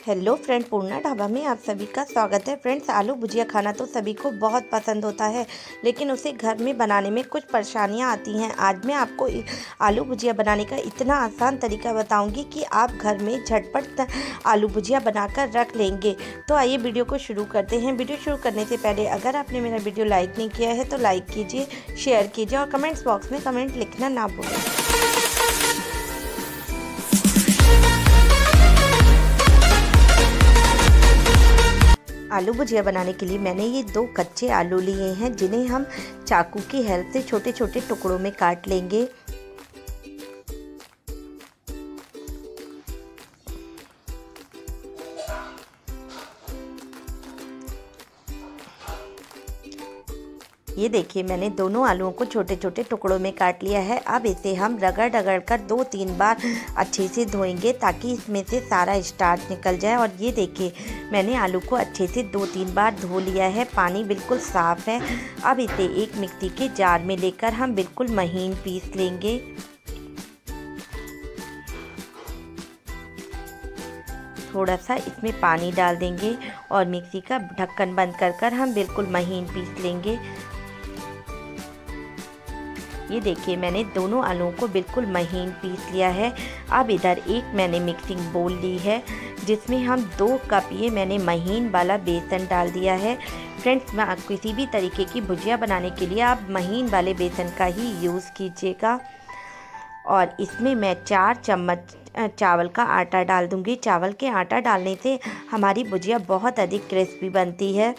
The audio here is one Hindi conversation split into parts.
हेलो फ्रेंड, पूर्णा ढाबा में आप सभी का स्वागत है। फ्रेंड्स, आलू भुजिया खाना तो सभी को बहुत पसंद होता है, लेकिन उसे घर में बनाने में कुछ परेशानियां आती हैं। आज मैं आपको आलू भुजिया बनाने का इतना आसान तरीका बताऊंगी कि आप घर में झटपट आलू भुजिया बनाकर रख लेंगे। तो आइए वीडियो को शुरू करते हैं। वीडियो शुरू करने से पहले अगर आपने मेरा वीडियो लाइक नहीं किया है तो लाइक कीजिए, शेयर कीजिए और कमेंट्स बॉक्स में कमेंट लिखना ना भूलें। आलू भुजिया बनाने के लिए मैंने ये 2 कच्चे आलू लिए हैं, जिन्हें हम चाकू की हेल्प से छोटे छोटे टुकड़ों में काट लेंगे। ये देखिए, मैंने दोनों आलूओं को छोटे छोटे टुकड़ों में काट लिया है। अब इसे हम रगड़ कर 2-3 बार अच्छे से धोएंगे ताकि इसमें से सारा स्टार्च निकल जाए। और ये देखिए, मैंने आलू को अच्छे से 2-3 बार धो लिया है, पानी बिल्कुल साफ़ है। अब इसे एक मिक्सी के जार में लेकर हम बिल्कुल महीन पीस लेंगे। थोड़ा सा इसमें पानी डाल देंगे और मिक्सी का ढक्कन बंद कर हम बिल्कुल महीन पीस लेंगे। ये देखिए, मैंने दोनों आलूओं को बिल्कुल महीन पीस लिया है। अब इधर एक मैंने मिक्सिंग बोल ली है, जिसमें हम 2 कप ये मैंने महीन वाला बेसन डाल दिया है। फ्रेंड्स, किसी भी तरीके की भुजिया बनाने के लिए आप महीन वाले बेसन का ही यूज़ कीजिएगा। और इसमें मैं 4 चम्मच चावल का आटा डाल दूंगी। चावल के आटा डालने से हमारी भुजिया बहुत अधिक क्रिस्पी बनती है।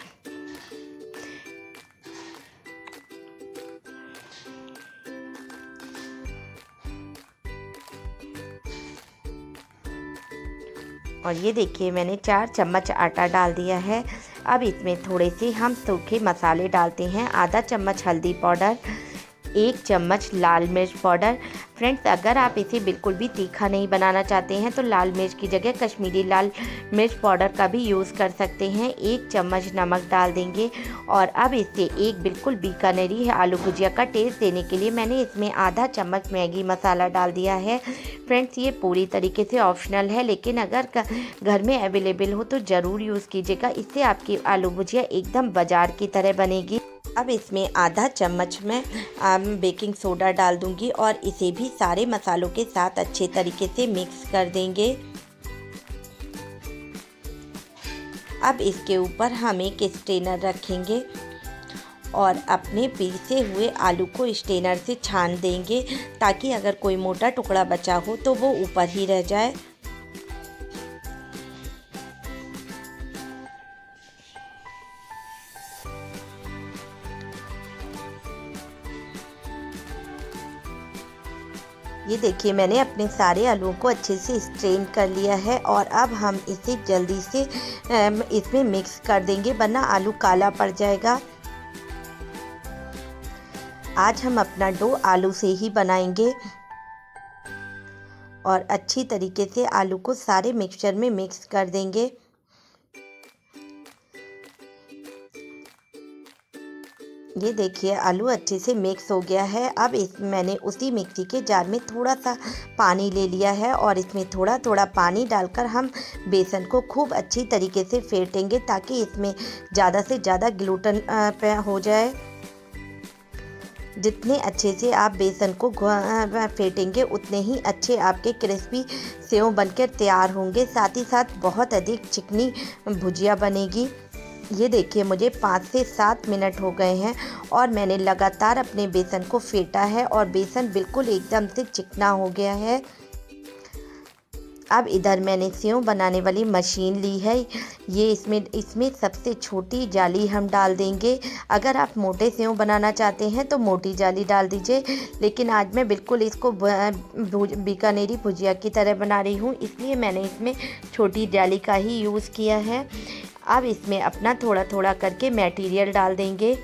और ये देखिए, मैंने 4 चम्मच आटा डाल दिया है। अब इसमें थोड़े से हम सूखे मसाले डालते हैं। आधा चम्मच हल्दी पाउडर, 1 चम्मच लाल मिर्च पाउडर। फ्रेंड्स, अगर आप इसे बिल्कुल भी तीखा नहीं बनाना चाहते हैं तो लाल मिर्च की जगह कश्मीरी लाल मिर्च पाउडर का भी यूज़ कर सकते हैं। 1 चम्मच नमक डाल देंगे। और अब इसे एक बिल्कुल बीकानेरी आलू भुजिया का टेस्ट देने के लिए मैंने इसमें आधा चम्मच मैगी मसाला डाल दिया है। फ्रेंड्स, ये पूरी तरीके से ऑप्शनल है, लेकिन अगर घर में अवेलेबल हो तो ज़रूर यूज़ कीजिएगा। इससे आपकी आलू भुजिया एकदम बाजार की तरह बनेगी। अब इसमें आधा चम्मच में बेकिंग सोडा डाल दूंगी और इसे भी सारे मसालों के साथ अच्छे तरीके से मिक्स कर देंगे। अब इसके ऊपर हम एक स्ट्रेनर रखेंगे और अपने पीसे हुए आलू को स्ट्रेनर से छान देंगे, ताकि अगर कोई मोटा टुकड़ा बचा हो तो वो ऊपर ही रह जाए। ये देखिए, मैंने अपने सारे आलूओं को अच्छे से स्ट्रेन कर लिया है और अब हम इसे जल्दी से इसमें मिक्स कर देंगे, वरना आलू काला पड़ जाएगा। आज हम अपना डो आलू से ही बनाएंगे और अच्छी तरीके से आलू को सारे मिक्सचर में मिक्स कर देंगे। ये देखिए, आलू अच्छे से मिक्स हो गया है। अब मैंने उसी मिक्सी के जार में थोड़ा सा पानी ले लिया है और इसमें थोड़ा थोड़ा पानी डालकर हम बेसन को खूब अच्छी तरीके से फेंटेंगे, ताकि इसमें ज़्यादा से ज़्यादा ग्लूटेन हो जाए। जितने अच्छे से आप बेसन को फेंटेंगे उतने ही अच्छे आपके क्रिस्पी सेव बनकर तैयार होंगे। साथ ही साथ बहुत अधिक चिकनी भुजिया बनेगी। ये देखिए, मुझे 5 से 7 मिनट हो गए हैं और मैंने लगातार अपने बेसन को फेंटा है और बेसन बिल्कुल एकदम से चिकना हो गया है। अब इधर मैंने सेव बनाने वाली मशीन ली है। ये इसमें सबसे छोटी जाली हम डाल देंगे। अगर आप मोटे सेव बनाना चाहते हैं तो मोटी जाली डाल दीजिए, लेकिन आज मैं बिल्कुल इसको बीकानेरी भुजिया की तरह बना रही हूँ, इसलिए मैंने इसमें छोटी जाली का ही यूज़ किया है। अब इसमें अपना थोड़ा थोड़ा करके मटेरियल डाल देंगे।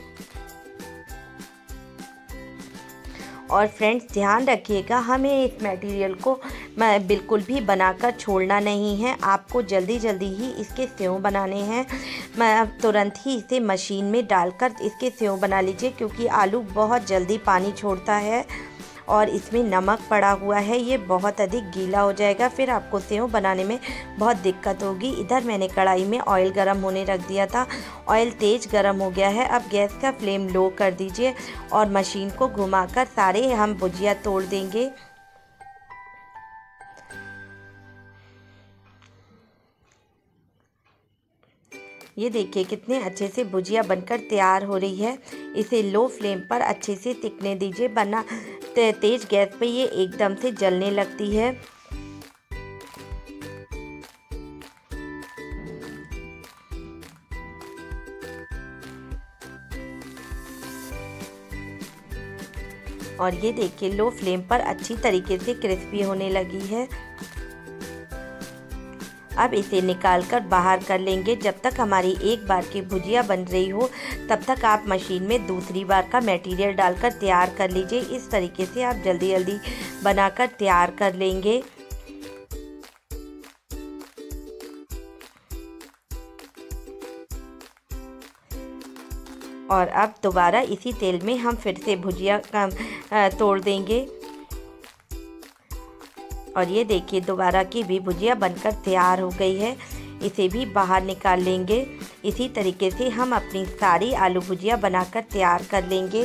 और फ्रेंड्स, ध्यान रखिएगा, हमें इस मटेरियल को बिल्कुल भी बनाकर छोड़ना नहीं है। आपको जल्दी जल्दी ही इसके सेव बनाने हैं। तुरंत ही इसे मशीन में डालकर इसके सेव बना लीजिए, क्योंकि आलू बहुत जल्दी पानी छोड़ता है और इसमें नमक पड़ा हुआ है, ये बहुत अधिक गीला हो जाएगा, फिर आपको सेव बनाने में बहुत दिक्कत होगी। इधर मैंने कढ़ाई में ऑयल गरम होने रख दिया था। ऑयल तेज़ गरम हो गया है। अब गैस का फ्लेम लो कर दीजिए और मशीन को घुमाकर सारे हम भुजिया तोड़ देंगे। ये देखिए कितने अच्छे से भुजिया बनकर तैयार हो रही है। इसे लो फ्लेम पर अच्छे से सिकने दीजिए, वरना तेज़ गैस पे ये एकदम से जलने लगती है। और ये देखिए लो फ्लेम पर अच्छी तरीके से क्रिस्पी होने लगी है। अब इसे निकाल कर बाहर कर लेंगे। जब तक हमारी एक बार की भुजिया बन रही हो तब तक आप मशीन में दूसरी बार का मटेरियल डालकर तैयार कर लीजिए। इस तरीके से आप जल्दी जल्दी बनाकर तैयार कर लेंगे। और अब दोबारा इसी तेल में हम फिर से भुजिया तोड़ देंगे। और ये देखिए दोबारा की भी भुजिया बनकर तैयार हो गई है। इसे भी बाहर निकाल लेंगे। इसी तरीके से हम अपनी सारी आलू भुजिया बनाकर तैयार कर लेंगे।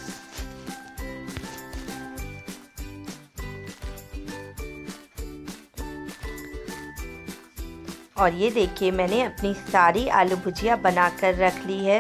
और ये देखिए मैंने अपनी सारी आलू भुजिया बनाकर रख ली है।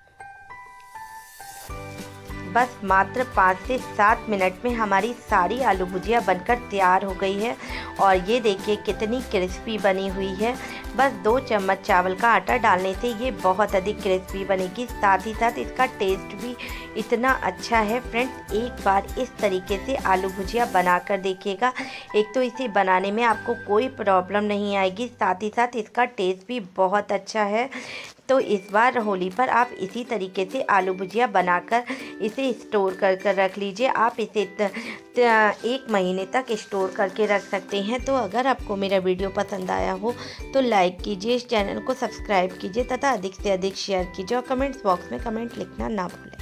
बस मात्र 5 से 7 मिनट में हमारी सारी आलू भुजिया बनकर तैयार हो गई है। और ये देखिए कितनी क्रिस्पी बनी हुई है। बस 2 चम्मच चावल का आटा डालने से ये बहुत अधिक क्रिस्पी बनेगी, साथ ही साथ इसका टेस्ट भी इतना अच्छा है। फ्रेंड्स एक बार इस तरीके से आलू भुजिया बनाकर देखिएगा। एक तो इसे बनाने में आपको कोई प्रॉब्लम नहीं आएगी, साथ ही साथ इसका टेस्ट भी बहुत अच्छा है। तो इस बार होली पर आप इसी तरीके से आलू भुजिया बनाकर इसे स्टोर कर रख लीजिए। आप इसे 1 महीने तक स्टोर करके रख सकते हैं। तो अगर आपको मेरा वीडियो पसंद आया हो तो लाइक कीजिए, इस चैनल को सब्सक्राइब कीजिए तथा अधिक से अधिक शेयर कीजिए और कमेंट्स बॉक्स में कमेंट लिखना ना भूलें।